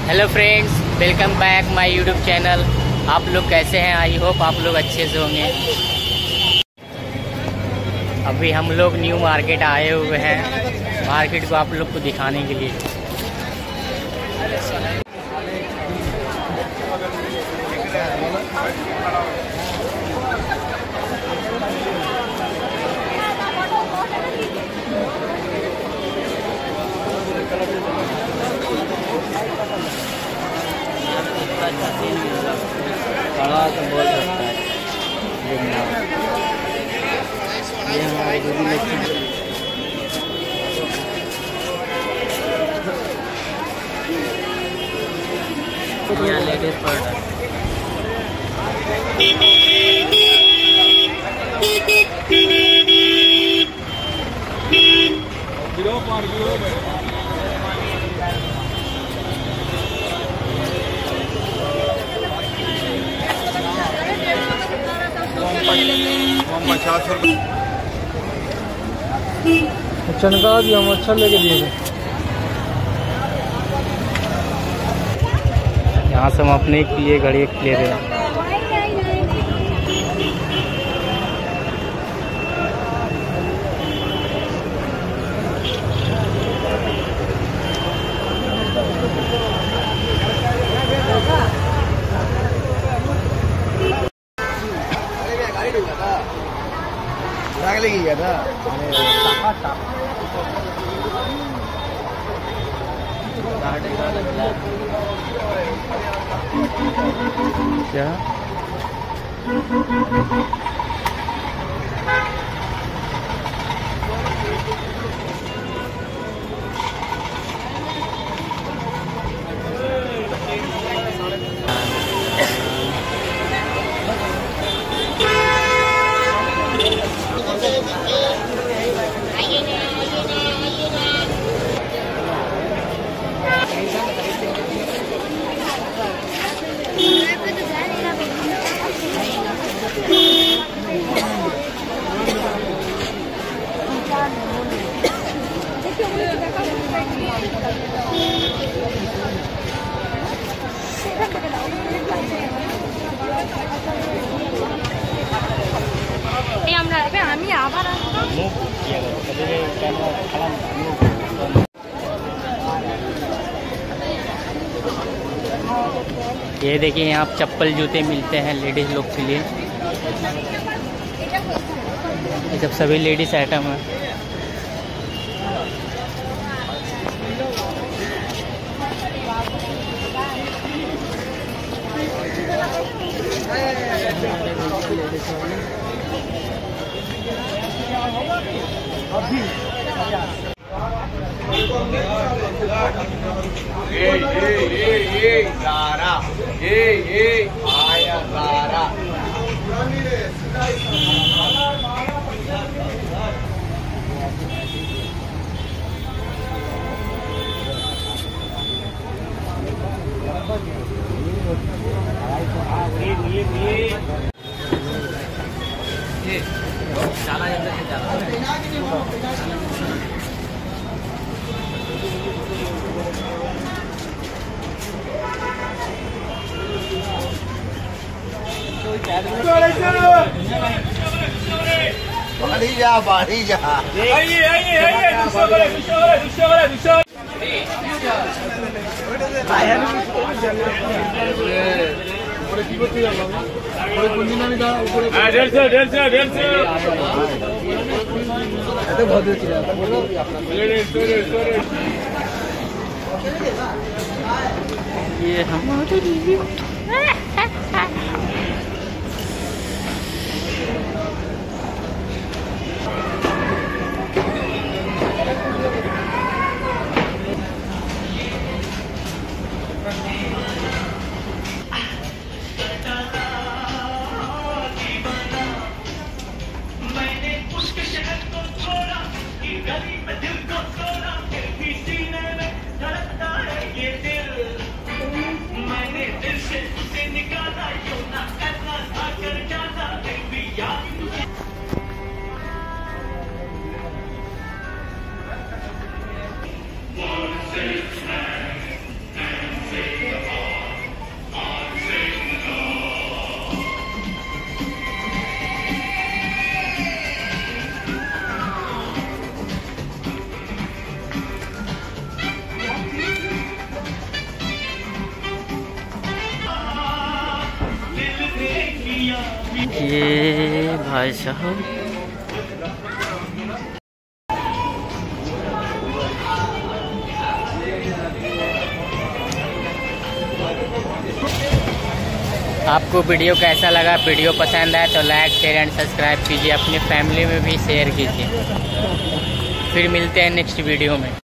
Hello friends, welcome back my YouTube channel. आप लोग कैसे हैं? आई होप आप लोग अच्छे से होंगे। अभी हम लोग न्यू मार्केट आए हुए हैं, मार्केट को आप लोग को दिखाने के लिए। बड़ा तो बोल सकता है ये हमारे लेडीज प्रोडक्ट। चनका भी हम अच्छा लेके दिए थे। यहाँ से हम अपने लिए घड़ी ले रहे हैं। क्या ये देखिए, यहाँ चप्पल जूते मिलते हैं लेडीज लोग के लिए। ये सब सभी लेडीज आइटम है। बाढ़ी जा ये हमारे लिए ये भाई साहब आपको वीडियो कैसा लगा? वीडियो पसंद आए तो लाइक शेयर एंड सब्सक्राइब कीजिए, अपनी फैमिली में भी शेयर कीजिए। फिर मिलते हैं नेक्स्ट वीडियो में।